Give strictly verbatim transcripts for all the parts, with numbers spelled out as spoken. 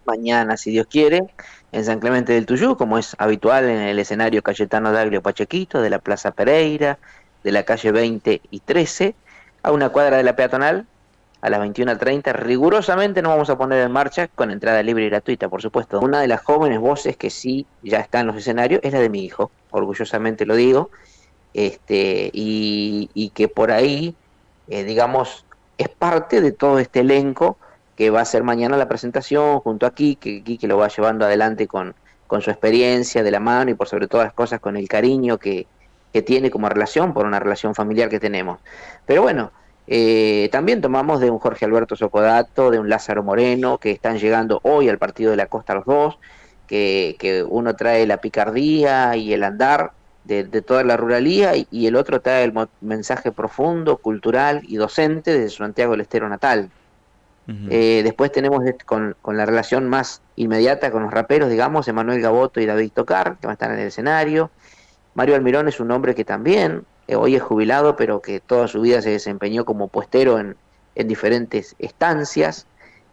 mañana, si Dios quiere, en San Clemente del Tuyú, como es habitual en el escenario Cayetano Daglio Pachequito, de la Plaza Pereira, de la calle veinte y trece, a una cuadra de la peatonal, a las veintiuna treinta. Rigurosamente nos vamos a poner en marcha con entrada libre y gratuita, por supuesto. Una de las jóvenes voces que sí ya está en los escenarios es la de mi hijo, orgullosamente lo digo, este, y, y que por ahí, eh, digamos, es parte de todo este elenco que va a ser mañana la presentación junto a Quique, que lo va llevando adelante con, con su experiencia de la mano y por sobre todas las cosas con el cariño que, que tiene como relación, por una relación familiar que tenemos. Pero bueno, eh, también tomamos de un Jorge Alberto Socodato, de un Lázaro Moreno, que están llegando hoy al partido de la Costa los dos, que, que uno trae la picardía y el andar de, de toda la ruralía y, y el otro trae el mensaje profundo, cultural y docente desde Santiago del Estero natal. Uh-huh. Eh, después tenemos con, con la relación más inmediata con los raperos, digamos, Emanuel Gaboto y David Tocar, que van a estar en el escenario. Mario Almirón es un hombre que también, eh, hoy es jubilado, pero que toda su vida se desempeñó como puestero en, en diferentes estancias.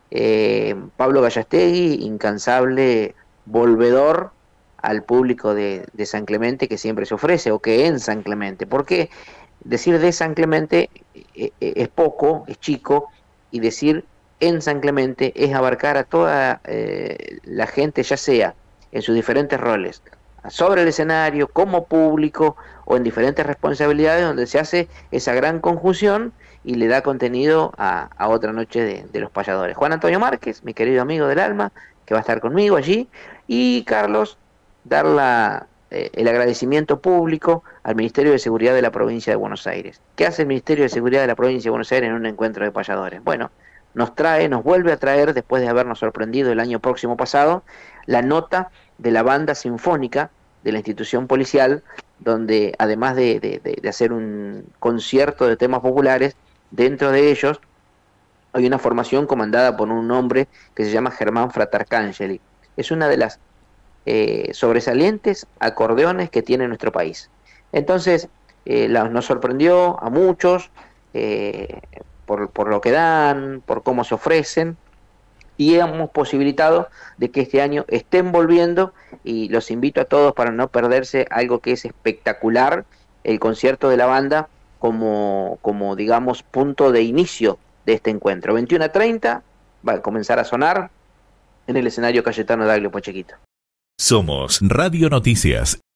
Eh, Pablo Gallastegui, incansable volvedor al público de, de San Clemente que siempre se ofrece, o que en San Clemente, porque decir de San Clemente eh, eh, es poco, es chico, y decir en San Clemente es abarcar a toda eh, la gente, ya sea en sus diferentes roles, sobre el escenario, como público o en diferentes responsabilidades, donde se hace esa gran conjunción y le da contenido a, a otra noche de, de los payadores. Juan Antonio Márquez, mi querido amigo del alma, que va a estar conmigo allí, y Carlos, dar la, eh, el agradecimiento público al Ministerio de Seguridad de la Provincia de Buenos Aires. ¿Qué hace el Ministerio de Seguridad de la Provincia de Buenos Aires en un encuentro de payadores? Bueno, nos trae, nos vuelve a traer, después de habernos sorprendido el año próximo pasado, la nota de la banda sinfónica de la institución policial, donde además de, de, de hacer un concierto de temas populares, dentro de ellos hay una formación comandada por un hombre que se llama Germán Fratarcangeli. Es una de las eh, sobresalientes acordeones que tiene nuestro país. Entonces, eh, la, nos sorprendió a muchos eh, por, por lo que dan, por cómo se ofrecen, y hemos posibilitado de que este año estén volviendo, y los invito a todos para no perderse algo que es espectacular, el concierto de la banda como, como digamos, punto de inicio de este encuentro. veintiuna treinta va a comenzar a sonar en el escenario Cayetano Daglio Pachequito. Somos Radio Noticias.